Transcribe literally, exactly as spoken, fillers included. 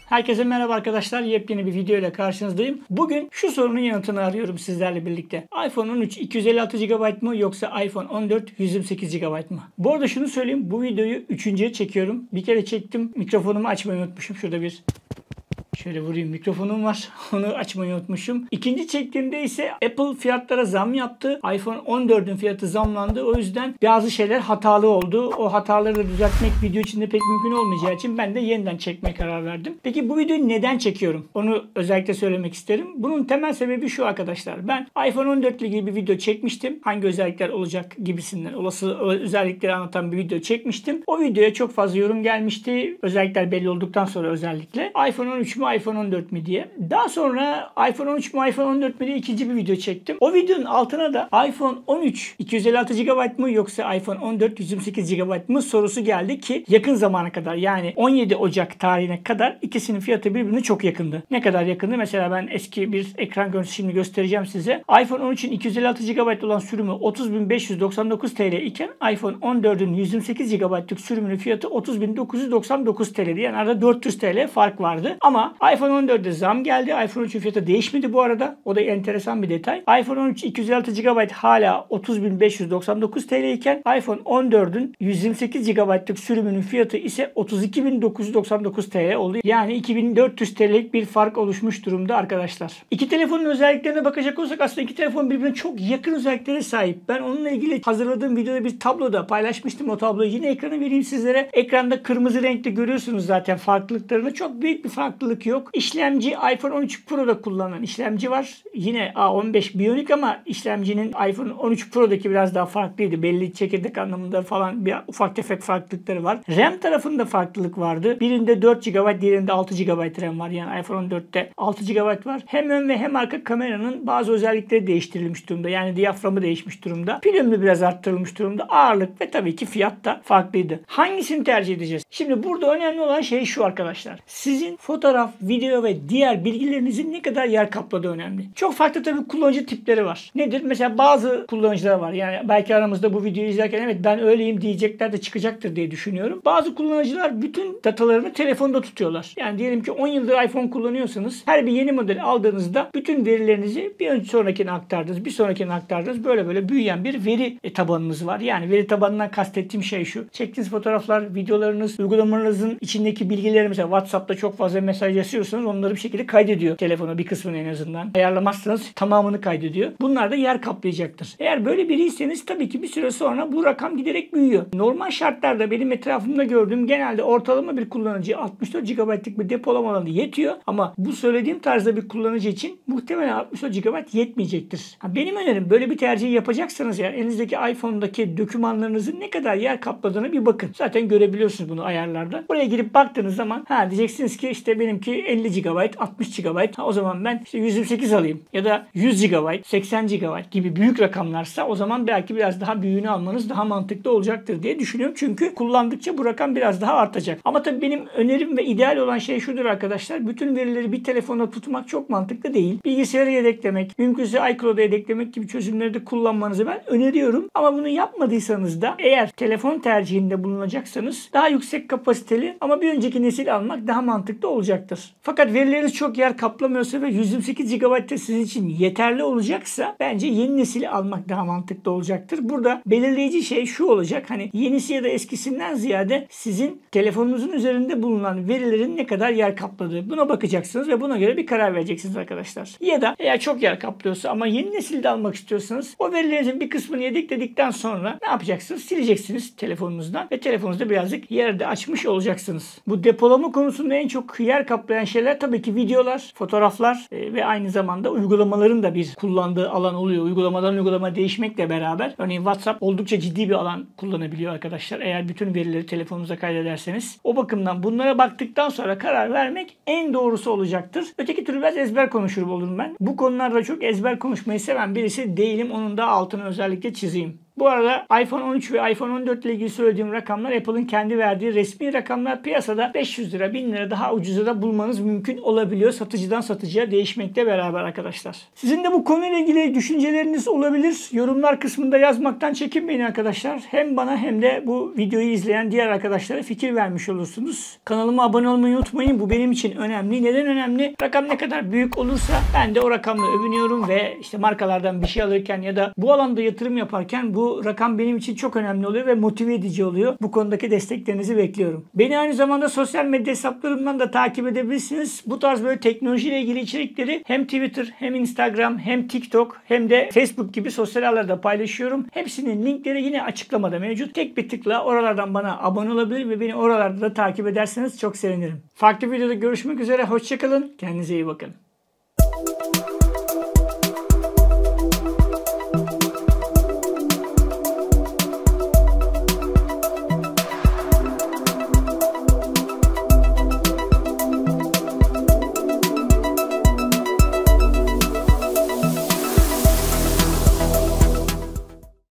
Herkese merhaba arkadaşlar. Yepyeni bir video ile karşınızdayım. Bugün şu sorunun yanıtını arıyorum sizlerle birlikte. iPhone on üç iki yüz elli altı gigabayt mı yoksa iPhone on dört yüz yirmi sekiz gigabayt mı? Bu arada şunu söyleyeyim. Bu videoyu üçüncüye çekiyorum. Bir kere çektim. Mikrofonumu açmayı unutmuşum. Şurada bir Şöyle vurayım, mikrofonum var. Onu açmayı unutmuşum. İkinci çektiğimde ise Apple fiyatlara zam yaptı. iPhone on dördün fiyatı zamlandı. O yüzden bazı şeyler hatalı oldu. O hataları da düzeltmek video içinde pek mümkün olmayacağı için ben de yeniden çekmeye karar verdim. Peki bu videoyu neden çekiyorum? Onu özellikle söylemek isterim. Bunun temel sebebi şu arkadaşlar. Ben iPhone on dört ile ilgili bir video çekmiştim. Hangi özellikler olacak gibisinden olası özellikleri anlatan bir video çekmiştim. O videoya çok fazla yorum gelmişti. Özellikler belli olduktan sonra özellikle. iPhone on üç mü iPhone on dört mi diye. Daha sonra iPhone on üç mü iPhone on dört mü diye ikinci bir video çektim. O videonun altına da iPhone on üç iki yüz elli altı gigabayt mı yoksa iPhone on dört yüz yirmi sekiz gigabayt mı sorusu geldi ki yakın zamana kadar, yani on yedi Ocak tarihine kadar ikisinin fiyatı birbirine çok yakındı. Ne kadar yakındı? Mesela ben eski bir ekran görüntüsü şimdi göstereceğim size. iPhone on üçün iki yüz elli altı gigabayt olan sürümü otuz bin beş yüz doksan dokuz TL iken iPhone on dördün yüz yirmi sekiz gigabaytlık sürümünün fiyatı otuz bin dokuz yüz doksan dokuz TL'di. Yani arada dört yüz TL fark vardı. Ama iPhone on dörde zam geldi. iPhone on üçün fiyatı değişmedi bu arada. O da enteresan bir detay. iPhone on üç iki yüz elli altı gigabayt hala otuz bin beş yüz doksan dokuz TL iken iPhone on dördün yüz yirmi sekiz gigabaytlık sürümünün fiyatı ise otuz iki bin dokuz yüz doksan dokuz TL oldu. Yani iki bin dört yüz TL'lik bir fark oluşmuş durumda arkadaşlar. İki telefonun özelliklerine bakacak olursak aslında iki telefon birbirine çok yakın özelliklere sahip. Ben onunla ilgili hazırladığım videoda bir tabloda paylaşmıştım o tabloyu. Yine ekrana vereyim sizlere. Ekranda kırmızı renkli görüyorsunuz zaten farklılıklarını. Çok büyük bir farklılık yok. İşlemci iPhone on üç Pro'da kullanılan işlemci var. Yine A on beş Bionic ama işlemcinin iPhone on üç Pro'daki biraz daha farklıydı. Belli çekirdek anlamında falan bir ufak tefek farklılıkları var. RAM tarafında farklılık vardı. Birinde dört gigabayt, diğerinde altı gigabayt RAM var. Yani iPhone on dörtte altı gigabayt var. Hem ön ve hem arka kameranın bazı özellikleri değiştirilmiş durumda. Yani diyaframı değişmiş durumda. Pil ömrü biraz arttırılmış durumda. Ağırlık ve tabii ki fiyat da farklıydı. Hangisini tercih edeceğiz? Şimdi burada önemli olan şey şu arkadaşlar. Sizin fotoğraf, video ve diğer bilgilerinizin ne kadar yer kapladığı önemli. Çok farklı tabii kullanıcı tipleri var. Nedir? Mesela bazı kullanıcılar var. Yani belki aramızda bu videoyu izlerken evet ben öyleyim diyecekler de çıkacaktır diye düşünüyorum. Bazı kullanıcılar bütün datalarını telefonda tutuyorlar. Yani diyelim ki on yıldır iPhone kullanıyorsanız her bir yeni model aldığınızda bütün verilerinizi bir önce sonrakine aktardınız, bir sonrakine aktardınız. Böyle böyle büyüyen bir veri tabanınız var. Yani veri tabanından kastettiğim şey şu. Çektiğiniz fotoğraflar, videolarınız, uygulamalarınızın içindeki bilgileri, mesela WhatsApp'ta çok fazla mesaj yazıyorsanız onları bir şekilde kaydediyor telefona, bir kısmını en azından. Ayarlamazsanız tamamını kaydediyor. Bunlar da yer kaplayacaktır. Eğer böyle biriyseniz tabii ki bir süre sonra bu rakam giderek büyüyor. Normal şartlarda benim etrafımda gördüğüm genelde ortalama bir kullanıcı altmış dört gigabaytlık bir depolama alanı yetiyor. Ama bu söylediğim tarzda bir kullanıcı için muhtemelen altmış dört gigabayt yetmeyecektir. Ha, benim önerim böyle bir tercih yapacaksanız ya elinizdeki iPhone'daki dokümanlarınızın ne kadar yer kapladığını bir bakın. Zaten görebiliyorsunuz bunu ayarlarda. Oraya girip baktığınız zaman ha diyeceksiniz ki işte benimki elli gigabayt, altmış gigabayt. Ha, o zaman ben işte yüz yirmi sekiz alayım. Ya da yüz gigabayt, seksen gigabayt gibi büyük rakamlarsa o zaman belki biraz daha büyüğünü almanız daha mantıklı olacaktır diye düşünüyorum. Çünkü kullandıkça bu rakam biraz daha artacak. Ama tabii benim önerim ve ideal olan şey şudur arkadaşlar. Bütün verileri bir telefonda tutmak çok mantıklı değil. Bilgisayara yedeklemek, mümkünse iCloud'a yedeklemek gibi çözümleri de kullanmanızı ben öneriyorum. Ama bunu yapmadıysanız da eğer telefon tercihinde bulunacaksanız daha yüksek kapasiteli ama bir önceki nesil almak daha mantıklı olacaktır. Fakat verileriniz çok yer kaplamıyorsa ve yüz yirmi sekiz gigabayt da sizin için yeterli olacaksa bence yeni nesili almak daha mantıklı olacaktır. Burada belirleyici şey şu olacak. Hani yenisi ya da eskisinden ziyade sizin telefonunuzun üzerinde bulunan verilerin ne kadar yer kapladığı. Buna bakacaksınız ve buna göre bir karar vereceksiniz arkadaşlar. Ya da eğer çok yer kaplıyorsa ama yeni nesilde almak istiyorsanız o verilerinizin bir kısmını yedekledikten sonra ne yapacaksınız? Sileceksiniz telefonunuzdan ve telefonunuzda birazcık yerde açmış olacaksınız. Bu depolama konusunda en çok yer kaplayan şeyler tabii ki videolar, fotoğraflar e, ve aynı zamanda uygulamaların da bir kullandığı alan oluyor. Uygulamadan uygulama değişmekle beraber örneğin WhatsApp oldukça ciddi bir alan kullanabiliyor arkadaşlar. Eğer bütün verileri telefonunuza kaydederseniz. O bakımdan bunlara baktıktan sonra karar vermek en doğrusu olacaktır. Öteki türlü biraz ezber konuşur olurum ben. Bu konularda çok ezber konuşmayı seven birisi değilim. Onun da altını özellikle çizeyim. Bu arada iPhone on üç ve iPhone on dört ile ilgili söylediğim rakamlar Apple'ın kendi verdiği resmi rakamlar. Piyasada beş yüz lira, bin lira daha ucuza da bulmanız mümkün olabiliyor. Satıcıdan satıcıya değişmekle beraber arkadaşlar. Sizin de bu konuyla ilgili düşünceleriniz olabilir. Yorumlar kısmında yazmaktan çekinmeyin arkadaşlar. Hem bana hem de bu videoyu izleyen diğer arkadaşlara fikir vermiş olursunuz. Kanalıma abone olmayı unutmayın. Bu benim için önemli. Neden önemli? Rakam ne kadar büyük olursa ben de o rakamla övünüyorum ve işte markalardan bir şey alırken ya da bu alanda yatırım yaparken bu rakam benim için çok önemli oluyor ve motive edici oluyor. Bu konudaki desteklerinizi bekliyorum. Beni aynı zamanda sosyal medya hesaplarımdan da takip edebilirsiniz. Bu tarz böyle teknolojiyle ilgili içerikleri hem Twitter hem Instagram hem TikTok hem de Facebook gibi sosyal ağlarda paylaşıyorum. Hepsinin linkleri yine açıklamada mevcut. Tek bir tıkla oralardan bana abone olabilir ve beni oralarda da takip ederseniz çok sevinirim. Farklı videoda görüşmek üzere. Hoşçakalın. Kendinize iyi bakın.